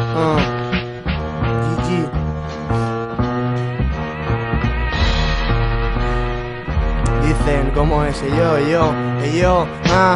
GG. Dicen, ¿cómo es? Yo.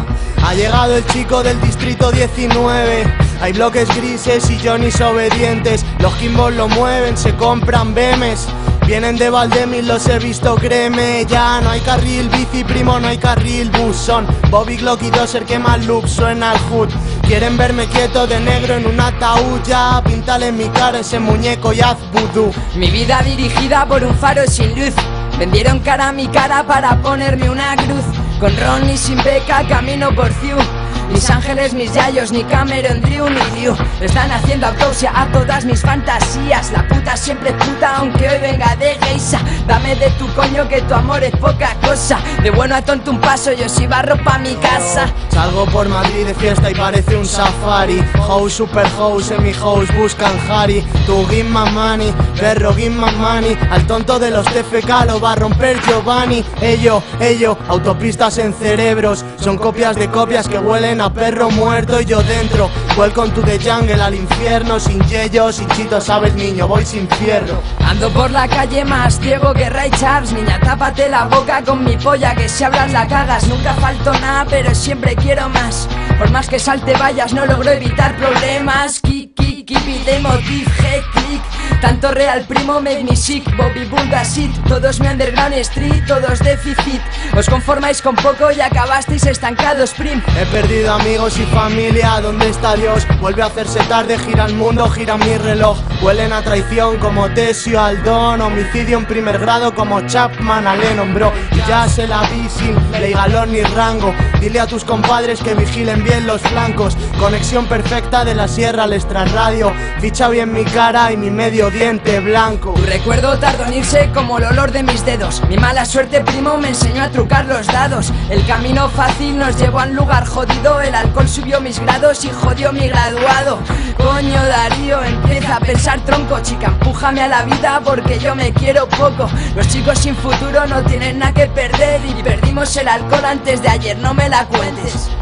Ha llegado el chico del distrito 19. Hay bloques grises y Johnny's obedientes. Los Kimbos lo mueven, se compran BMs. Vienen de Valdemir, los he visto, créeme. Ya no hay carril bici, primo, no hay carril bus. Son Bobby Glock y Dozer que más loop suena el hood. Quieren verme quieto de negro en un ataúd. Ya, píntale en mi cara ese muñeco y haz vudú. Mi vida dirigida por un faro sin luz. Vendieron cara a mi cara para ponerme una cruz. Con Ron y sin beca camino por Ciu. Mis ángeles, mis yayos, ni Cameron, Drew ni Liu están haciendo autopsia a todas mis fantasías. La puta siempre puta aunque hoy venga de geisha. Dame de tu coño que tu amor es poca cosa. De bueno a tonto un paso, yo si barro pa' mi casa. Salgo por Madrid de fiesta y parece un safari. House, super house, en mi house buscan Harry. Tu give my money, perro give my money. Al tonto de los TFK lo va a romper Giovanni. Ello, autopistas en cerebros. Son copias de copias que huelen a perro muerto y yo dentro. Welcome to the jungle, al infierno. Sin yello, sin chito, sabes niño, voy sin fierro. Ando por la calle más ciego que Ray Charles. Niña, tápate la boca con mi polla, que si hablas la cagas. Nunca falto nada, pero siempre quiero más. Por más que salte vallas, no logro evitar problemas. Keep it emotive, hey, click. Tanto real primo, make me sick. Bobby Bullshit, todos mi underground street, todos déficit. Os conformáis con poco y acabasteis estancados, prim. He perdido amigos y familia, ¿dónde está Dios? Vuelve a hacerse tarde, gira el mundo, gira mi reloj. Huelen a traición como Tesio Aldón. Homicidio en primer grado como Chapman a Lennon, bro. Y ya se la vi sin ley, galón ni rango. Dile a tus compadres que vigilen bien los flancos. Conexión perfecta de la sierra al extrarradio. Ficha bien mi cara y mi medio diente blanco. Tu recuerdo tardó en irse como el olor de mis dedos. Mi mala suerte, primo, me enseñó a trucar los dados. El camino fácil nos llevó a un lugar jodido. El alcohol subió mis grados y jodió mi graduado. Coño Darío, empieza a pensar tronco. Chica, empújame a la vida porque yo me quiero poco. Los chicos sin futuro no tienen nada que perder. Y perdimos el alcohol antes de ayer, no me la cuentes.